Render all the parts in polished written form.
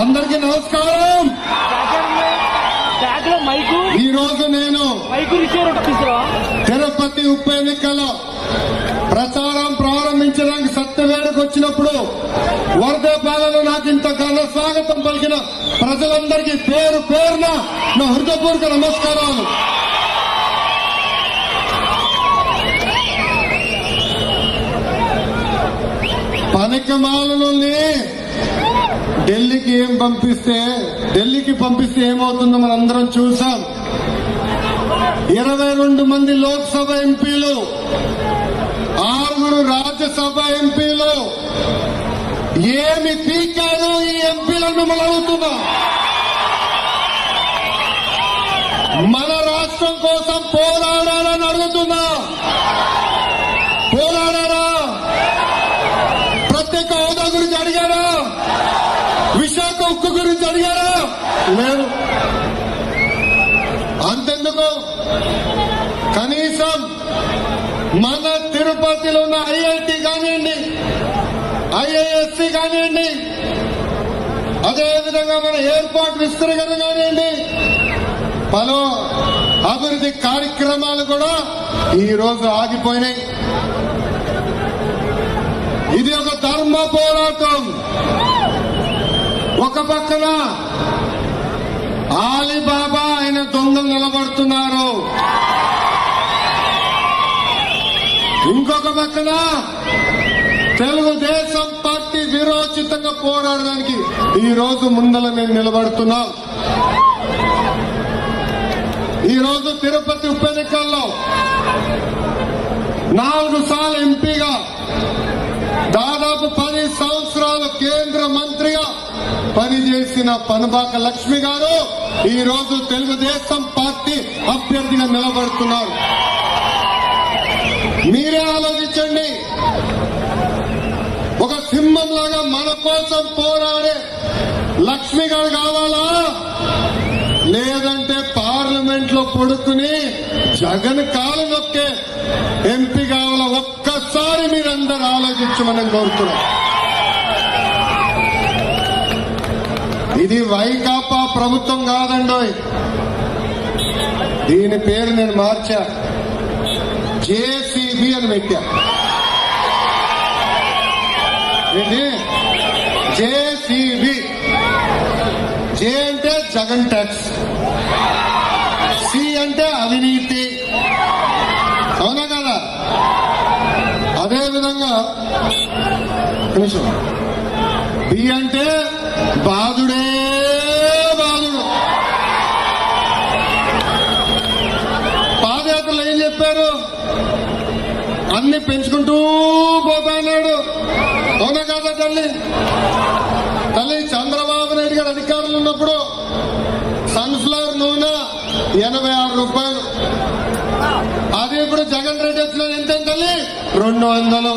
అందరికీ నమస్కారం. ఈ రోజు నేను తిరుపతి ఉప ఎన్నికల్లో ప్రచారం ప్రారంభించడానికి సత్యవేడకు వచ్చినప్పుడు వరదపాలలో నాకు ఇంత ఘన స్వాగతం పలికిన ప్రజలందరికీ పేరు పేరున నా హృదయపూర్వక నమస్కారాలు. పనికిమాలినోల్ని ఢిల్లీకి పంపిస్తే ఏమవుతుందో మనందరం చూసాం. 22 మంది లోక్సభ ఎంపీలు, 6 రాజ్యసభ ఎంపీలు ఏమి పీకారు ఈ ఎంపీలను మిమ్మల్ని అడుగుతున్నా. మన రాష్ట్రం కోసం పోరాడారని అడుగుతున్నా. పోరాడారా? ప్రత్యేక హోదా గురించి అడిగారా? విశాఖ ఉక్కు గురించి అడిగారా? లేదు. అంతెందుకు, కనీసం మన తిరుపతిలో ఉన్న ఐఐటి కానివ్వండి, ఐఐఎస్సి కానివ్వండి, అదేవిధంగా మన ఎయిర్పోర్ట్ విస్తరణ కానివ్వండి, పలు అభివృద్ధి కార్యక్రమాలు కూడా ఈ రోజు ఆగిపోయినాయి. ఇది ఒక ధర్మ పోరాటం. ఒక పక్కన ఆలీబాబా ఆయన దొంగలు నిలబడుతున్నారు, ఇంకొక పక్కన తెలుగుదేశం పార్టీ విరోచితంగా పోరాడడానికి ఈ రోజు ముందల మేము నిలబడుతున్నాం. ఈ రోజు తిరుపతి ఉప ఎన్నికల్లో 4 సార్లు ఎంపీగా, దాదాపు 10 సంవత్సరాలు కేంద్ర మంత్రిగా పనిచేసిన పనబాక లక్ష్మి గారు ఈ రోజు తెలుగుదేశం పార్టీ అభ్యర్థిగా నిలబడుతున్నారు. మీరే ఆలోచించండి. ఒక సింహంలాగా మన కోసం పోరాడే లక్ష్మి గారు కావాలా, లేదంటే పార్లమెంట్ లో పడుకుని జగన్ కాలు నొక్కే ఎంపీ కావాలా? ఒక్కసారి మీరందరూ ఆలోచించమని కోరుతున్నాం. ఇది వైకాపా ప్రభుత్వం కాదండో, దీని పేరు నేను మార్చా, జేసీబీ అని పెట్టా. ఏంటి? జేసీబీ. జే అంటే జగన్ ట్యాక్స్, సి అంటే అవినీతి, అవునా కదా? అదేవిధంగా బి అంటే బాధుడే బాధుడు. పాదయాత్రలు ఏం చెప్పారు? అన్ని పెంచుకుంటూ పోతాడు, అవునా కదా తల్లి? చంద్రబాబు నాయుడు గారు అధికారులు ఉన్నప్పుడు సన్ఫ్లవర్ నూనె 86 రూపాయలు, అది ఇప్పుడు జగన్ రెడ్డి వచ్చిన ఎంత తల్లి? 200.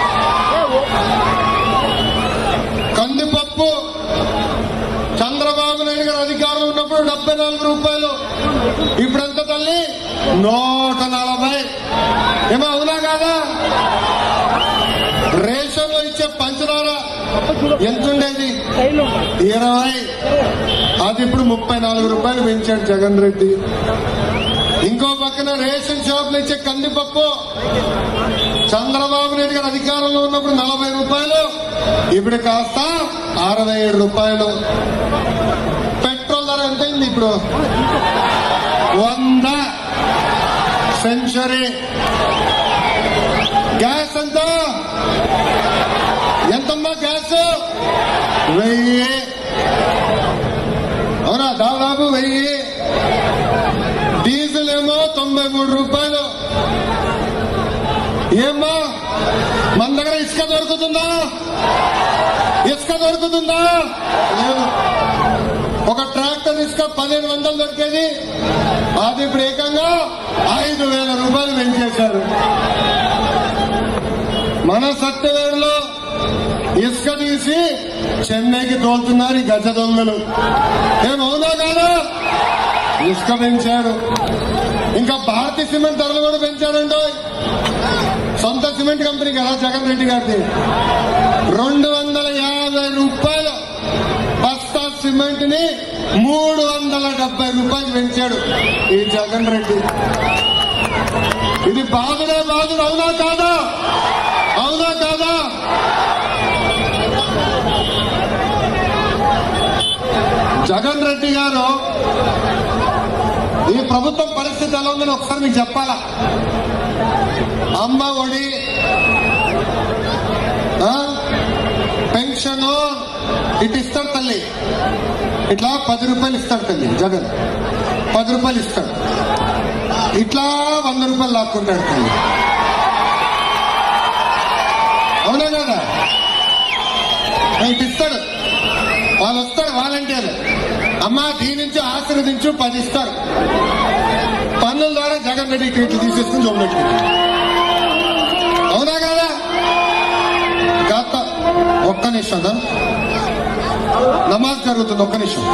కందిపప్పు చంద్రబాబు నాయుడు గారు అధికారులు ఉన్నప్పుడు 74 రూపాయలు, ఇప్పుడెంత తల్లి? 140. ఏమో అవునా కాదా? రేషన్ లో ఇచ్చే పంచదార ఎంతుండేది? 20, అది ఇప్పుడు 34 రూపాయలు పెంచాడు జగన్ రెడ్డి. ఇంకో పక్కన రేషన్ షాపులు ఇచ్చే కందిపప్పు చంద్రబాబు నాయుడు గారు అధికారంలో ఉన్నప్పుడు 40 రూపాయలు, ఇప్పుడు కాస్త 67 రూపాయలు. పెట్రోల్ ధర ఎంతైంది ఇప్పుడు? 100 సెంచరీ. గ్యాస్ ఎంతమ్మా? గ్యాస్ 1000, అవునా? దాదాపు 1000. డీజిల్ ఏమో 93 రూపాయలు. ఏమ్మా మన దగ్గర ఇసుక దొరుకుతుందా? ఇసుక దొరుకుతుందా? లేదు. ఒక ట్రాక్టర్ ఇసుక 1500 దొరికేది, అది ఇప్పుడు ఏకంగా 5000 రూపాయలు పెంచేశారు. మన సత్యవేడులో ఇసుక తీసి చెన్నైకి తోలుతున్నారు ఈ గజ దొంగలు. ఏమవునా కాదా? ఇసుక పెంచారు. ఇంకా భారతీయ సిమెంట్ ధరలు కూడా పెంచారండి. సొంత సిమెంట్ కంపెనీ కదా జగన్ రెడ్డి గారిది. 250 రూపాయలు బస్తా సిమెంట్ సిమెంట్ ని 370 రూపాయలు పెంచాడు ఈ జగన్ రెడ్డి. ఇది బాధుడే బాధుడు, అవునా కాదా? అవునా కాదా? జగన్ రెడ్డి గారు ఈ ప్రభుత్వం పరిస్థితి ఎలా ఉందని ఒకసారి మీకు చెప్పాలా. అమ్మ ఒడి, పెన్షన్ ఇటు ఇస్తాడు తల్లి, ఇట్లా 10 రూపాయలు ఇస్తాడు తల్లి. జగన్ 10 రూపాయలు ఇస్తాడు, ఇట్లా 100 రూపాయలు లాక్కుంటాడు తల్లి. అవునా కదా? ఇటు ఇస్తాడు, వాళ్ళు వస్తాడు వాలంటీర్, అమ్మా దీని నుంచి ఆశీర్వదించు 10 ఇస్తారు. పన్నుల ద్వారా జగన్ రెడ్డి ఇట్లు తీసేసుకుని చూపెట్టుకుంటాడు. అవునా కదా? గత ఒక్క నిమిషం నమాజ్ జరుగుతుంది, ఒక్క నిమిషం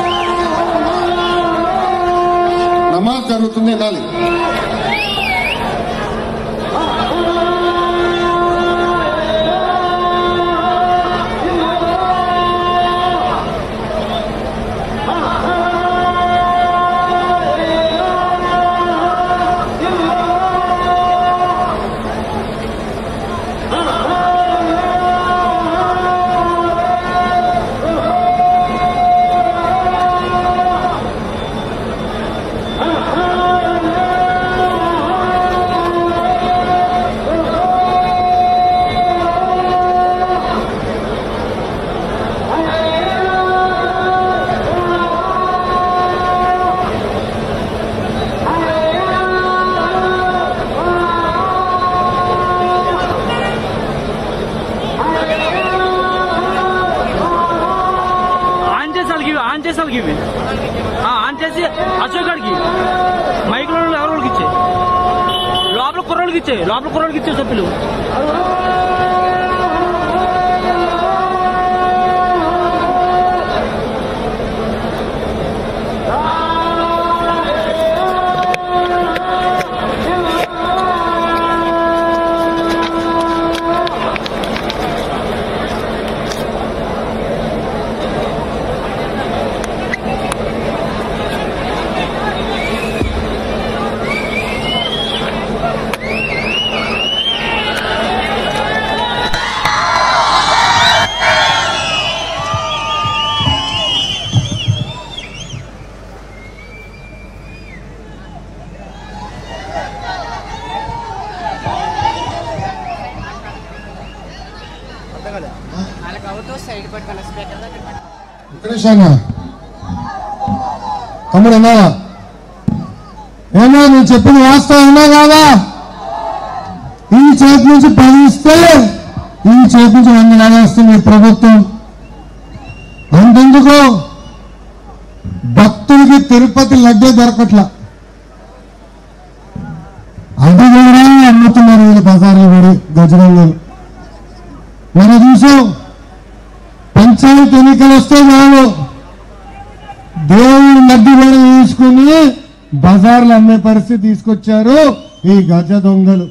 నమాజ్ జరుగుతుంది వినాలి. ఆన్ చేసి అశోక్ గడికి మైక్ లో ఎవరికి ఇచ్చే లోపల కుర్రోళ్ళకి ఇచ్చే సభ్యులు. తమ్ముడు ఉన్నావా? ఏమో నేను చెప్పిన వాస్తవం ఉన్నా కాదా? ఈ చేతి నుంచి 10 ఇస్తే ఈ చేతి నుంచి 100 లాగేస్తుంది ప్రభుత్వం. అంతెందుకు భక్తులకి తిరుపతి లడ్డే దొరకట్లా, అది కూడా అమ్ముతున్నారు వీళ్ళు బజార్లు పడి గజరంగులు. మనం చూసాం, పంచాయతీ ఎన్నికలు వస్తే చాలు దేవుడు లడ్డు కూడా తీసుకుని బజార్లు అమ్మే పరిస్థితి తీసుకొచ్చారు ఈ గజ దొంగలు.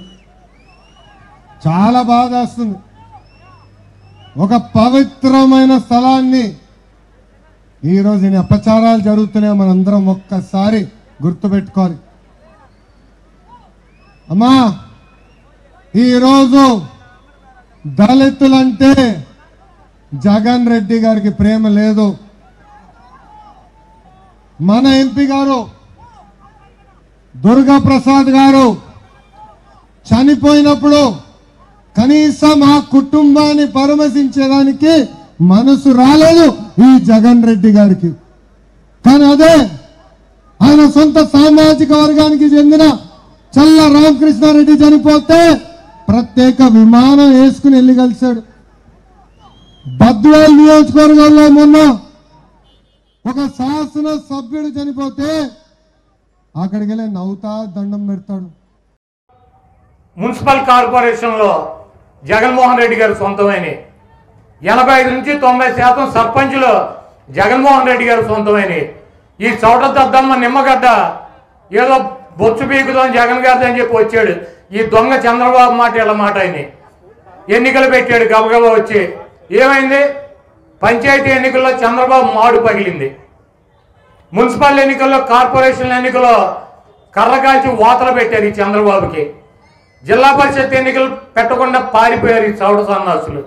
చాలా బాధ వస్తుంది. ఒక పవిత్రమైన స్థలాన్ని ఈరోజు ఇన్ని అపచారాలు జరుగుతున్నాయి, మనందరం ఒక్కసారి గుర్తుపెట్టుకోవాలి. అమ్మా, ఈరోజు దళితులంటే జగన్ రెడ్డి గారికి ప్రేమ లేదు. మన ఎంపీ గారు దుర్గా ప్రసాద్ గారు చనిపోయినప్పుడు కనీసం ఆ కుటుంబాన్ని పరామర్శించడానికి మనసు రాలేదు ఈ జగన్ రెడ్డి గారికి. కానీ అదే ఆయన సొంత సామాజిక వర్గానికి చెందిన చల్ల రామకృష్ణారెడ్డి చనిపోతే ప్రత్యేక విమానం వేసుకుని వెళ్ళి కలిశాడు. బద్వేల్ నియోజకవర్గంలో మొన్న ఒక శాసన సభ్యుడు చనిపోతే అక్కడికి వెళ్ళి నవ్వుతా దండం పెడతాడు. మున్సిపల్ కార్పొరేషన్ లో జగన్మోహన్ రెడ్డి గారు సొంతమైన 85 నుంచి 90% సర్పంచులు జగన్మోహన్ రెడ్డి గారు సొంతమైన ఈ చోట దద్దమ్మ నిమ్మగడ్డ ఏదో బొచ్చు పీకుదాం జగన్ గారిది అని చెప్పి వచ్చాడు. ఈ దొంగ చంద్రబాబు మాట ఇలా మాట ఆయన ఎన్నికలు పెట్టాడు గబగబా వచ్చి. ఏమైంది? పంచాయతీ ఎన్నికల్లో చంద్రబాబు మాడు పగిలింది. మున్సిపల్ ఎన్నికల్లో, కార్పొరేషన్ ఎన్నికల్లో కర్రకాల్చి వాతలు పెట్టారు ఈ చంద్రబాబుకి. జిల్లా పరిషత్ ఎన్నికలు పెట్టకుండా పారిపోయారు ఈ చౌడ సన్నాసులు.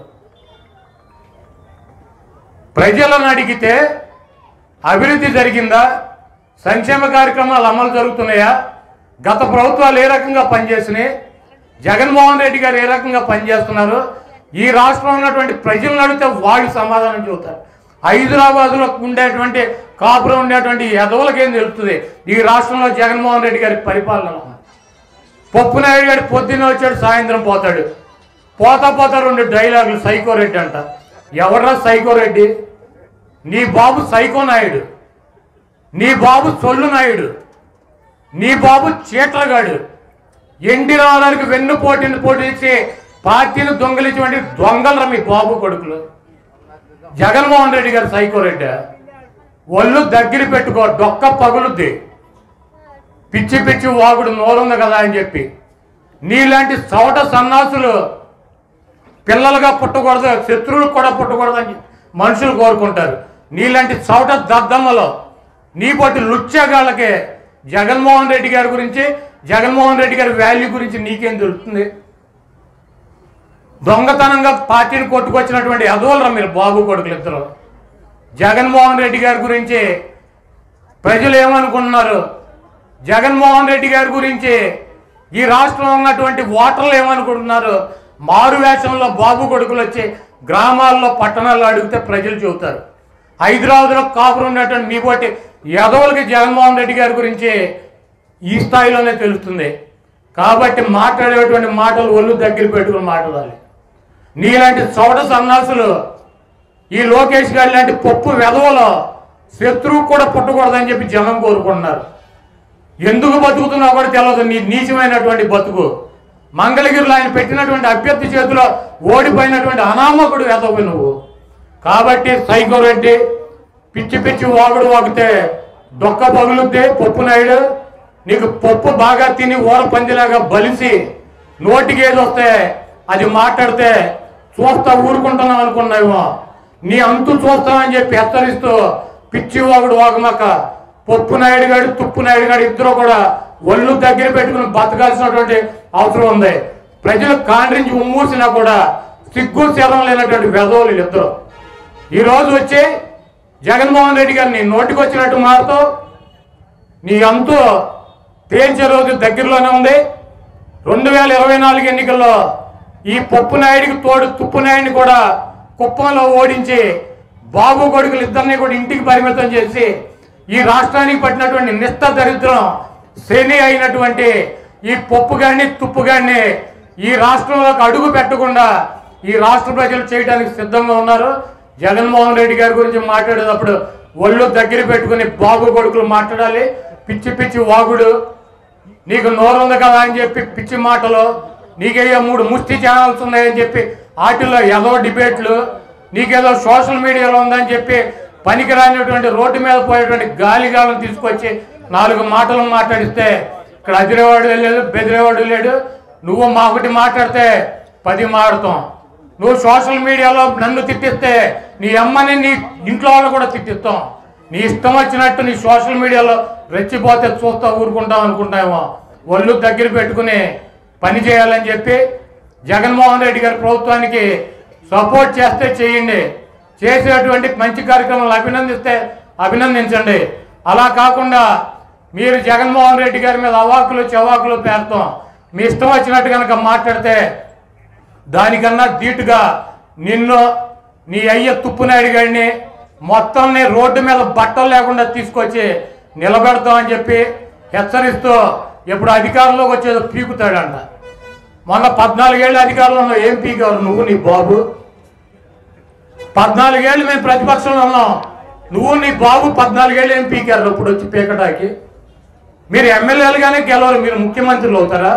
ప్రజలను అడిగితే అభివృద్ధి జరిగిందా, సంక్షేమ కార్యక్రమాలు అమలు జరుగుతున్నాయా, గత ప్రభుత్వాలు ఏ రకంగా పనిచేసినాయి, జగన్మోహన్ రెడ్డి గారు ఏ రకంగా పనిచేస్తున్నారు, ఈ రాష్ట్రంలో ఉన్నటువంటి ప్రజలను అడిగితే వాళ్ళు సమాధానం చెబుతారు. హైదరాబాద్లో ఉండేటువంటి కాపురం ఉండేటువంటి ఎదవులకేం తెలుస్తుంది ఈ రాష్ట్రంలో జగన్మోహన్ రెడ్డి గారి పరిపాలన. పప్పునాయుడు గారి పొద్దున్న వచ్చాడు, సాయంత్రం పోతాడు. పోతా 2 డైలాగులు. సైకో రెడ్డి అంట. ఎవడ్రా సైకో రెడ్డి? నీ బాబు సైకో నాయుడు, నీ బాబు సొల్లు నాయుడు, నీ బాబు చీట్లగాడు. ఎన్టీ రామారావుకి పోటీ ఇచ్చి పార్టీని దొంగలించేటువంటి దొంగలరా మీ బాబు కొడుకులు. జగన్మోహన్ రెడ్డి గారు సైకో రెడ్డి. ఒళ్ళు దగ్గర పెట్టుకో, డొక్క పగులుద్ది. పిచ్చి పిచ్చి వాగుడు నోరుంది కదా అని చెప్పి నీలాంటి చవట సన్నాసులు పిల్లలుగా పుట్టకూడదు, శత్రువులకు కూడా పుట్టకూడదు అని మనుషులు కోరుకుంటారు. నీలాంటి చవట దద్దమ్మలో నీ బట్టి లుచ్చగాళ్ళకే జగన్మోహన్ రెడ్డి గారి గురించి, జగన్మోహన్ రెడ్డి గారి వాల్యూ గురించి నీకేం తెలుస్తుంది? దొంగతనంగా పార్టీని కొట్టుకొచ్చినటువంటి అదోలరా మీరు బాబు కొడుకులు ఇద్దరు. జగన్మోహన్ రెడ్డి గారి గురించి ప్రజలు ఏమనుకుంటున్నారు, జగన్మోహన్ రెడ్డి గారి గురించి ఈ రాష్ట్రంలో ఉన్నటువంటి ఓటర్లు ఏమనుకుంటున్నారు? మారు వేషంలో బాబు కొడుకులు వచ్చి గ్రామాల్లో, పట్టణాల్లో అడిగితే ప్రజలు చెబుతారు. హైదరాబాద్లో కాపురం ఉన్నటువంటి మీ పోటీ యదవులకి జగన్మోహన్ రెడ్డి గారి గురించి ఈ స్థాయిలోనే తెలుస్తుంది. కాబట్టి మాట్లాడేటువంటి మాటలు ఒళ్ళు దగ్గర పెట్టుకుని మాట్లాడాలి. నీలాంటి చోట సన్నాసులు, ఈ లోకేష్ గారి లాంటి పప్పు వెధవలో శత్రువు కూడా పుట్టకూడదని చెప్పి జనం కోరుకుంటున్నారు. ఎందుకు బతుకుతున్నావు కూడా తెలియదు నీ నీచమైనటువంటి బతుకు. మంగళగిరిలో ఆయన పెట్టినటువంటి అభ్యర్థి చేతిలో ఓడిపోయినటువంటి అనామకుడు వెధవు నువ్వు. కాబట్టి సైకో రెడ్డి, పిచ్చి పిచ్చి వాగుడు వాగితే డొక్క పగులుద్ది. పప్పు నాయుడు, నీకు పప్పు బాగా తిని ఊర పందిలాగా బలిసి నోటికి ఏది వస్తే అది మాట్లాడితే చూస్తా ఊరుకుంటున్నాం అనుకున్నావేమో. నీ అంతు చూస్తామని చెప్పి హెచ్చరిస్తూ పిచ్చి వాగుడు వాగమాక. పప్పు నాయుడు గారు, తుప్పు నాయుడు గారు ఇద్దరు కూడా ఒళ్ళు దగ్గర పెట్టుకుని బతకాల్సినటువంటి అవసరం ఉంది. ప్రజలు కాండ్రించి ఉమ్మూసినా కూడా సిగ్గు శరం లేనటువంటి వెధవులు ఇద్దరు. ఈరోజు వచ్చి జగన్మోహన్ రెడ్డి గారిని నోటికి వచ్చినట్టు మారుతూ నీ అంతు తేల్చే రోజు దగ్గరలోనే ఉంది. 2024 ఎన్నికల్లో ఈ పప్పు నాయుడికి తోడు తుప్పు నాయుడిని కూడా కుప్పంలో ఓడించి బాబు కొడుకులు ఇద్దరిని కూడా ఇంటికి పరిమితం చేసి ఈ రాష్ట్రానికి పట్టినటువంటి నిష్ఠ దరిద్రం శని అయినటువంటి ఈ పప్పు గారిని, తుప్పు గారిని ఈ రాష్ట్రంలోకి అడుగు పెట్టకుండా ఈ రాష్ట్ర ప్రజలు చేయడానికి సిద్ధంగా ఉన్నారు. జగన్మోహన్ రెడ్డి గారి గురించి మాట్లాడేటప్పుడు ఒళ్ళు దగ్గర పెట్టుకుని బాబు కొడుకులు మాట్లాడాలి. పిచ్చి పిచ్చి వాగుడు, నీకు నోరుంది కదా అని చెప్పి పిచ్చి మాటలు, నీకేదో 3 ముష్టి ఛానల్స్ ఉన్నాయని చెప్పి వాటిల్లో ఏదో డిబేట్లు, నీకేదో సోషల్ మీడియాలో ఉందని చెప్పి పనికిరానిటువంటి రోడ్డు మీద పోయేటువంటి గాలిగాలను తీసుకొచ్చి 4 మాటలు మాట్లాడిస్తే ఇక్కడ అదిరేవాడు లేదు, బెదిరేవాడు లేడు. నువ్వు మా ఒకటి మాట్లాడితే 10 మాట్లాడతాం. నువ్వు సోషల్ మీడియాలో నన్ను తిట్టిస్తే నీ అమ్మని నీ ఇంట్లో వాళ్ళు కూడా తిట్టిస్తాం. నీ ఇష్టం వచ్చినట్టు నీ సోషల్ మీడియాలో రెచ్చిపోతే చూస్తా ఊరుకుంటాం అనుకుంటామేమో. ఒళ్ళు దగ్గర పెట్టుకుని పని చేయాలని చెప్పి జగన్మోహన్ రెడ్డి గారి ప్రభుత్వానికి సపోర్ట్ చేస్తే చేయండి. చేసేటువంటి మంచి కార్యక్రమాలు అభినందిస్తే అభినందించండి. అలా కాకుండా మీరు జగన్మోహన్ రెడ్డి గారి మీద అవాకులు చవాకులు పేరుతాం మీ ఇష్టం వచ్చినట్టు కనుక మాట్లాడితే దానికన్నా ధీటుగా నిన్ను, నీ అయ్య తుప్పునాయుడు గారిని మొత్తం రోడ్డు మీద బట్టలు లేకుండా తీసుకొచ్చి నిలబెడతామని చెప్పి హెచ్చరిస్తూ ఎప్పుడు అధికారంలోకి వచ్చేదో పీకుతాడంట. మొన్న 14 ఏళ్ళు అధికారంలో ఏం పీకారు నువ్వు, నీ బాబు? 14 ఏళ్ళు మేము ప్రతిపక్షంలో ఉన్నాం, నువ్వు నీ బాబు 14 ఏళ్ళు ఏం పీకారు ఇప్పుడు వచ్చి పీకటానికి? మీరు ఎమ్మెల్యేలుగానే గెలవరు, మీరు ముఖ్యమంత్రులు అవుతారా?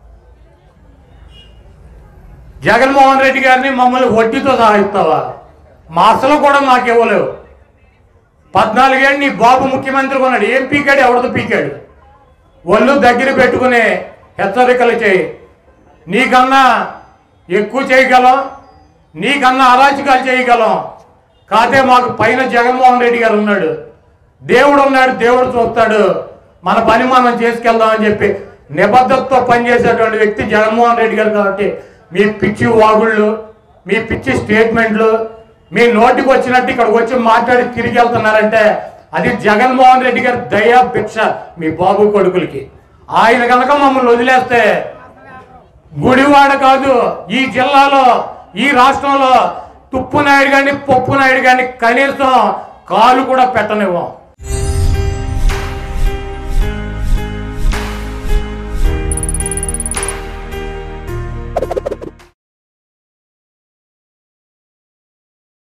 జగన్మోహన్ రెడ్డి గారిని మమ్మల్ని వడ్డీతో సహాయిస్తావా? మా అసలు కూడా మాకు ఇవ్వలేవు. 14 ఏళ్ళు నీ బాబు ముఖ్యమంత్రిగా ఉన్నాడు, ఏం పీకాడు? ఎవరితో పీకాడు? ఒళ్ళు దగ్గర పెట్టుకుని హెచ్చరికలు చేయి. నీకన్నా ఎక్కువ చేయగలం, నీకన్నా అరాచకాలు చేయగలం, కాకపోతే మాకు పైన జగన్మోహన్ రెడ్డి గారు ఉన్నాడు, దేవుడు ఉన్నాడు, దేవుడు చూస్తాడు, మన పని మనం చేసుకెళ్దామని చెప్పి నిబద్ధతతో పనిచేసేటువంటి వ్యక్తి జగన్మోహన్ రెడ్డి గారు. కాబట్టి మీ పిచ్చి వాగుళ్ళు, మీ పిచ్చి స్టేట్మెంట్లు, మీ నోటికి వచ్చినట్టు ఇక్కడికి వచ్చి మాట్లాడి తిరిగి వెళ్తున్నారంటే అది జగన్మోహన్ రెడ్డి గారి దయా భిక్ష మీ బాబు కొడుకులకి. ఆయన కనుక మమ్మల్ని వదిలేస్తే గుడివాడ కాదు, ఈ జిల్లాలో ఈ రాష్ట్రంలో తుప్పు నాయుడు కానీ పప్పు నాయుడు కానీ కనీసం కాలు కూడా పెట్టనివ్వం.